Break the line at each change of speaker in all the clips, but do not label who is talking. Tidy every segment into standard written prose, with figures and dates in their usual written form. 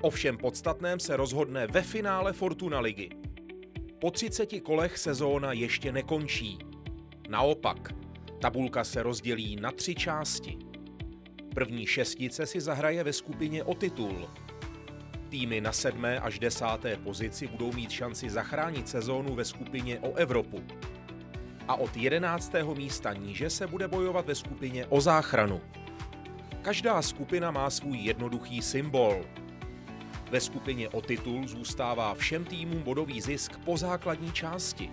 O všem podstatném se rozhodne ve finále Fortuna ligy. Po 30 kolech sezóna ještě nekončí. Naopak, tabulka se rozdělí na 3 části. První šestice si zahraje ve skupině o titul. Týmy na 7. až 10. pozici budou mít šanci zachránit sezónu ve skupině o Evropu. A od 11. místa níže se bude bojovat ve skupině o záchranu. Každá skupina má svůj jednoduchý symbol. Ve skupině o titul zůstává všem týmům bodový zisk po základní části.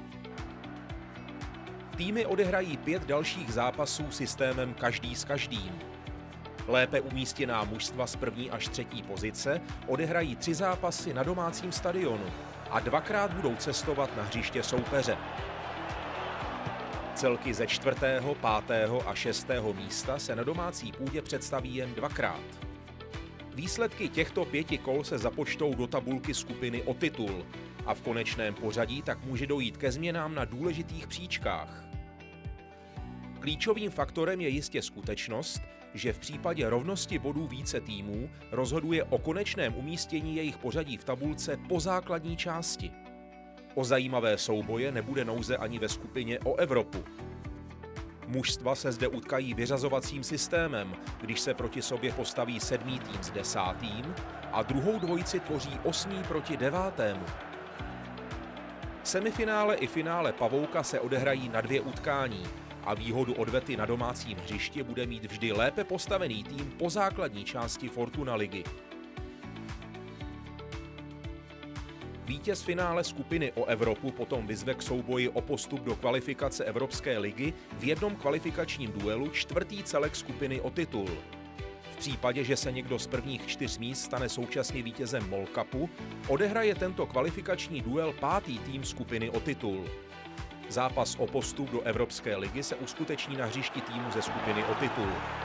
Týmy odehrají 5 dalších zápasů systémem každý s každým. Lépe umístěná mužstva z 1. až 3. pozice odehrají 3 zápasy na domácím stadionu a 2krát budou cestovat na hřiště soupeře. Celky ze 4., 5. a 6. místa se na domácí půdě představí jen 2krát. Výsledky těchto 5 kol se započtou do tabulky skupiny o titul a v konečném pořadí tak může dojít ke změnám na důležitých příčkách. Klíčovým faktorem je jistě skutečnost, že v případě rovnosti bodů více týmů rozhoduje o konečném umístění jejich pořadí v tabulce po základní části. O zajímavé souboje nebude nouze ani ve skupině o Evropu. Mužstva se zde utkají vyřazovacím systémem, když se proti sobě postaví 7. tým s 10. a druhou dvojici tvoří 8. proti 9. Semifinále i finále Pavouka se odehrají na 2 utkání a výhodu odvety na domácím hřišti bude mít vždy lépe postavený tým po základní části Fortuna ligy. Vítěz finále skupiny o Evropu potom vyzve k souboji o postup do kvalifikace Evropské ligy v jednom kvalifikačním duelu 4. celek skupiny o titul. V případě, že se někdo z prvních 4 míst stane současně vítězem MOL Cupu, odehraje tento kvalifikační duel 5. tým skupiny o titul. Zápas o postup do Evropské ligy se uskuteční na hřišti týmu ze skupiny o titul.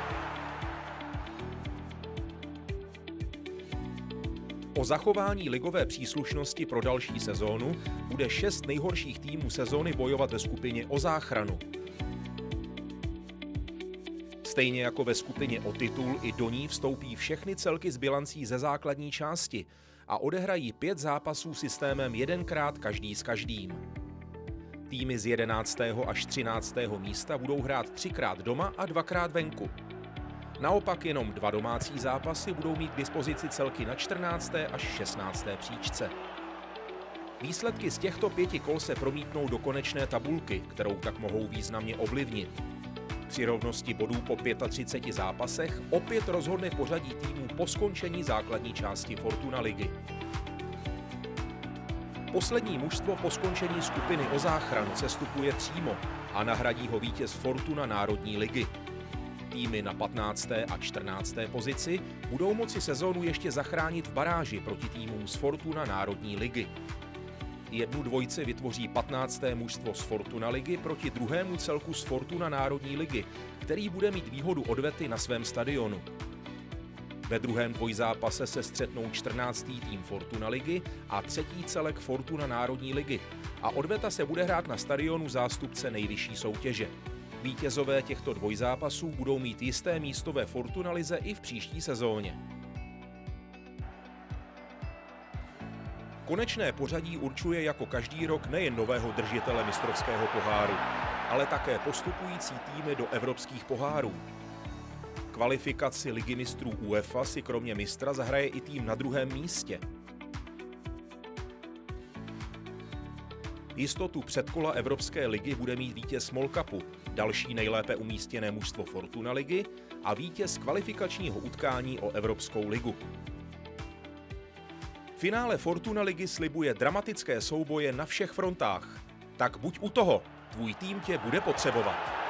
O zachování ligové příslušnosti pro další sezónu bude 6 nejhorších týmů sezóny bojovat ve skupině o záchranu. Stejně jako ve skupině o titul, i do ní vstoupí všechny celky s bilancí ze základní části a odehrají 5 zápasů systémem 1krát každý s každým. Týmy z 11. až 13. místa budou hrát 3krát doma a 2krát venku. Naopak jenom 2 domácí zápasy budou mít k dispozici celky na 14. až 16. příčce. Výsledky z těchto 5 kol se promítnou do konečné tabulky, kterou tak mohou významně ovlivnit. Při rovnosti bodů po 35 zápasech opět rozhodne pořadí týmů po skončení základní části Fortuna ligy. Poslední mužstvo po skončení skupiny o záchranu sestupuje přímo a nahradí ho vítěz Fortuna národní ligy. Týmy na 15. a 14. pozici budou moci sezónu ještě zachránit v baráži proti týmům z Fortuna národní ligy. Jednu dvojici vytvoří 15. mužstvo z Fortuna ligy proti druhému celku z Fortuna národní ligy, který bude mít výhodu odvety na svém stadionu. Ve druhém dvojzápase se střetnou 14. tým Fortuna ligy a 3. celek Fortuna národní ligy a odveta se bude hrát na stadionu zástupce nejvyšší soutěže. Vítězové těchto dvojzápasů budou mít jisté místo ve Fortuna lize i v příští sezóně. Konečné pořadí určuje jako každý rok nejen nového držitele mistrovského poháru, ale také postupující týmy do evropských pohárů. Kvalifikaci Ligy mistrů UEFA si kromě mistra zahraje i tým na 2. místě. Jistotu předkola Evropské ligy bude mít vítěz MOL Cupu, další nejlépe umístěné mužstvo Fortuna ligy a vítěz kvalifikačního utkání o Evropskou ligu. Finále Fortuna ligy slibuje dramatické souboje na všech frontách. Tak buď u toho, tvůj tým tě bude potřebovat.